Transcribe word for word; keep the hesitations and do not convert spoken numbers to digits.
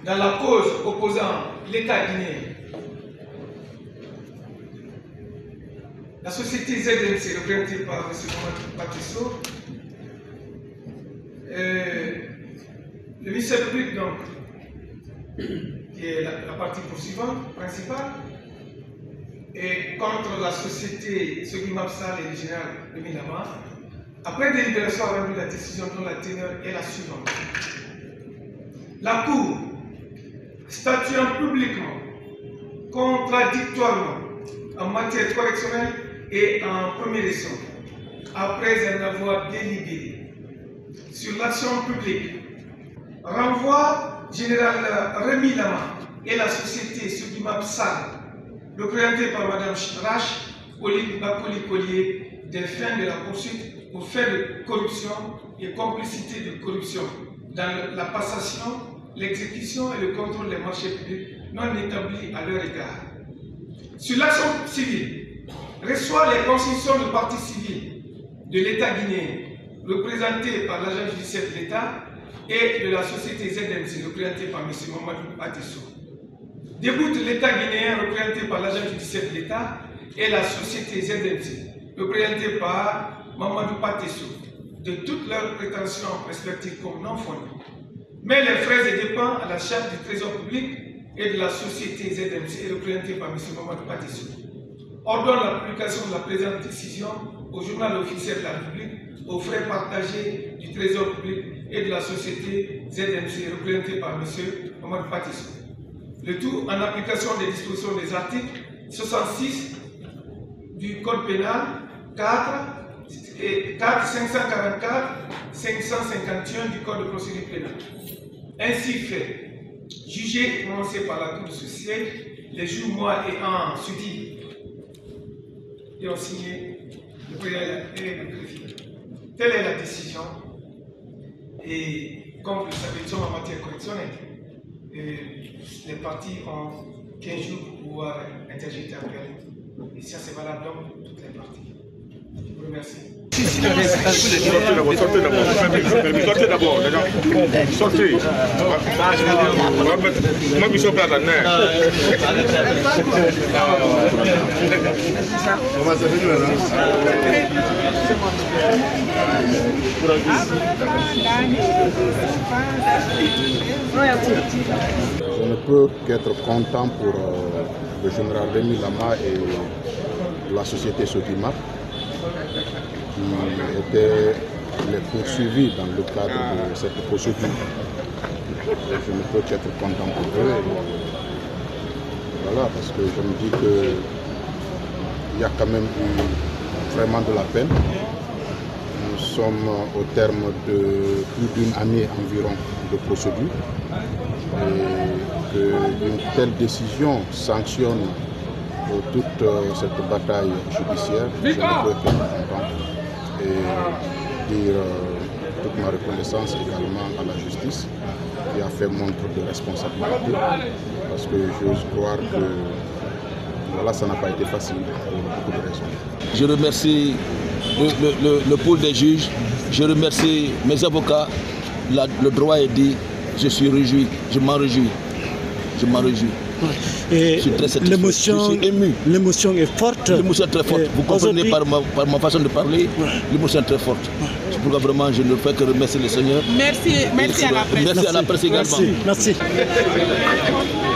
dans la cause opposant l'État guinéen. La société Z M C, représentée par M. Mamadou Patisso, euh, le ministère public, donc, qui est la, la partie poursuivante principale, et contre la société Sogimab Sall et le général Lamine Lama, après délibération a rendu la décision dont la teneur est la suivante. La Cour, statuant publiquement, contradictoirement, en matière correctionnelle et en première leçon, après en avoir délibéré sur l'action publique, renvoie général Rémi Lama et la société Sogimab Sall, représentée par Mme Rache Oli Bakoli Collier, des fins de la poursuite pour faire de corruption et complicité de corruption dans la passation, l'exécution et le contrôle des marchés publics non établis à leur égard. Sur l'action civile, reçoit les constitutions de partie civile de l'État guinéen, représentée par l'agent judiciaire de l'État, et de la société Z M C, représentée par M. Mamadou Patisso. Déboute l'État guinéen, représenté par l'agent judiciaire de l'État, et la société Z M C, représentée par Mamadou Patisso, de toutes leurs prétentions respectives comme non fondées. Mais les frais et dépenses à la charge du Trésor public et de la société Z M C, représentée par M. Mamadou Patisso, ordonne la publication de la présente décision au journal officiel de la République aux frais partagés du Trésor public et de la société Z M C, représentée par M. Mamadou Patisso. Le tout en application des dispositions des articles soixante-six du Code pénal, quatre, cinq cent quarante-quatre, cinq cent cinquante et un du Code de procédure pénale. Ainsi fait, jugé et prononcé par la Cour de ce siège, les jours, mois et ans suivis, et ont signé le préalable et le greffier. Telle est la décision, et comme vous le savez, nous sommes en matière correctionnelle. Et les parties ont quinze jours pour pouvoir interjeter appel. Et ça, c'est valable donc pour toutes les parties. Je vous remercie. Sortez d'abord, sortez d'abord. Sortez d'abord, les gens. Sortez. Moi, je suis prêt à la nerf. Comment ça fait là? Je ne peux qu'être content pour euh, le général Rémi Lama et la société Sogimab qui étaient les poursuivis dans le cadre de cette procédure. Et je ne peux qu'être content pour eux. Et voilà, parce que je me dis qu'il y a quand même eu vraiment de la peine. Nous sommes au terme de plus d'une année environ de procédure. Et qu'une telle décision sanctionne toute cette bataille judiciaire, je ne peux qu'être content et dire toute ma reconnaissance également à la justice qui a fait montre de responsabilité, parce que j'ose croire que voilà, ça n'a pas été facile pour beaucoup de raisons. Je remercie le, le, le, le pôle des juges, je remercie mes avocats, la, le droit est dit, je suis réjoui, je m'en réjouis, je m'en réjouis. Et l'émotion, l'émotion est forte. L'émotion est très forte. Vous comprenez par ma, par ma façon de parler, ouais. L'émotion est très forte. Ouais. C'est pourquoi vraiment je ne fais que remercier le Seigneur. Merci, merci à la presse. Merci à la presse également. Merci, merci.